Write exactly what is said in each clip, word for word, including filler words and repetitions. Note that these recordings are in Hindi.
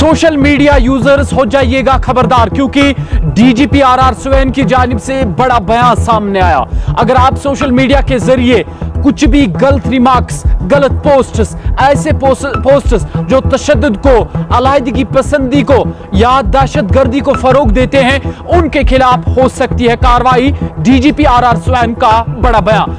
सोशल मीडिया यूजर्स हो जाइएगा खबरदार, क्योंकि डीजीपी आरआर स्वैन की जानिब से बड़ा बयान सामने आया। अगर आप सोशल मीडिया के जरिए कुछ भी गलत रिमार्क्स, गलत पोस्ट्स, ऐसे पोस्ट्स जो तशद्दुद को, अलहदगी पसंदी को या दहशतगर्दी को फरोग देते हैं, उनके खिलाफ हो सकती है कार्रवाई। डीजीपी आरआर स्वैन का बड़ा बयान।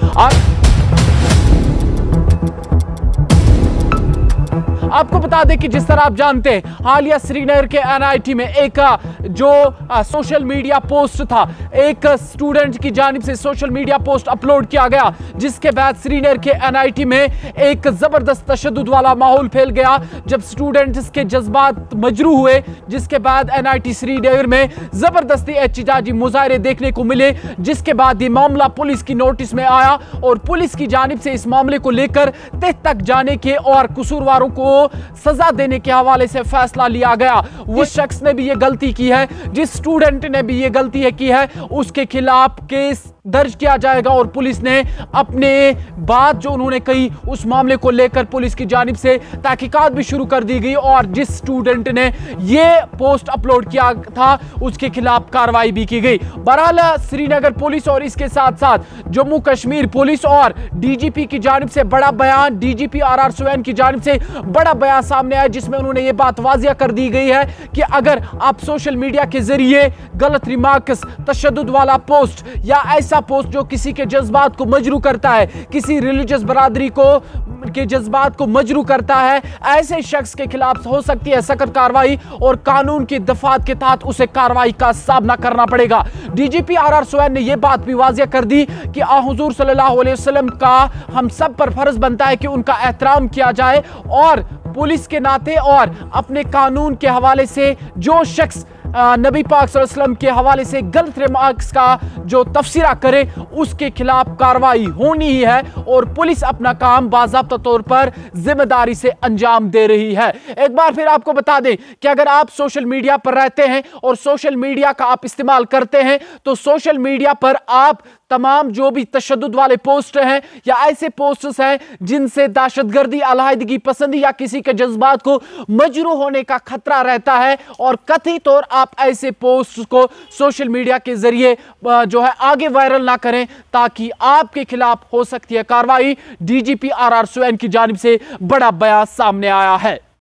आपको बता दें कि जिस तरह आप जानते हैं, हालिया श्रीनगर के एनआईटी में एक जो आ, सोशल मीडिया पोस्ट था, एक स्टूडेंट की जानिब से सोशल मीडिया पोस्ट अपलोड किया गया, जिसके बाद श्रीनगर के एनआईटी में एक जबरदस्त तशद्दुद वाला माहौल फैल गया जब स्टूडेंट्स के जज्बात मजरू हुए, जिसके बाद एनआईटी श्रीनगर में जबरदस्ती एहतजाजी मुजाहरे देखने को मिले, जिसके बाद ये मामला पुलिस की नोटिस में आया और पुलिस की जानिब से इस मामले को लेकर तह तक जाने के और कसूरवारों को सजा देने के हवाले से फैसला लिया गया। वो शख्स ने भी ये गलती की है, जिस स्टूडेंट ने भी ये गलती है की है, उसके खिलाफ केस दर्ज किया जाएगा और पुलिस ने अपने बात जो उन्होंने कही उस मामले को लेकर पुलिस की जानिब से तहकीकात भी शुरू कर दी गई और जिस स्टूडेंट ने ये पोस्ट अपलोड किया था उसके खिलाफ कार्रवाई भी की गई। बहरहाल श्रीनगर पुलिस और इसके साथ साथ जम्मू कश्मीर पुलिस और डीजीपी की जानिब से बड़ा बयान, डीजीपी आरआर स्वैन की जानिब से बड़ा बयान सामने आया, जिसमें उन्होंने ये बात वाजिया कर दी गई है कि अगर आप सोशल मीडिया के जरिए गलत रिमार्क्स, तशद्दुद वाला पोस्ट या ऐसा पोस्ट जो किसी के जज्बात को मजरू करता है, किसी रिलीजियस बरादरी को के जज्बात को मजरू करता है, ऐसे शख्स के खिलाफ हो सकती है सख्त कार्रवाई और कानून की दफात के तहत उसे कार्रवाई का सामना करना पड़ेगा। डीजीपी आरआर स्वैन ने यह बात भी वाजिया कर दी कि आ हुजूर सल्लल्लाहु अलैहि वसल्लम का हम सब पर फर्ज बनता है कि उनका एहतराम किया जाए और पुलिस के नाते और अपने कानून के हवाले से जो शख्स नबी पाक सल्लल्लाहु अलैहि वसल्लम के हवाले से गलत रिमार्क्स का जो तफसीरा करे उसके खिलाफ कार्रवाई होनी ही है और पुलिस अपना काम बाज़ाब्ता तौर पर जिम्मेदारी से अंजाम दे रही है। एक बार फिर आपको बता दें कि अगर आप सोशल मीडिया पर रहते हैं और सोशल मीडिया का आप इस्तेमाल करते हैं तो सोशल मीडिया पर आप तमाम जो भी तशद्दुद वाले पोस्ट हैं या ऐसे पोस्ट्स हैं जिनसे दहशतगर्दी, अलहदगी पसंदी या किसी के जज्बात को मजरू होने का खतरा रहता है और कथित तौर आप ऐसे पोस्ट को सोशल मीडिया के जरिए जो है आगे वायरल ना करें, ताकि आपके खिलाफ हो सकती है कार्रवाई। डीजीपी आरआर स्वैन की जानिब से बड़ा बयान सामने आया है।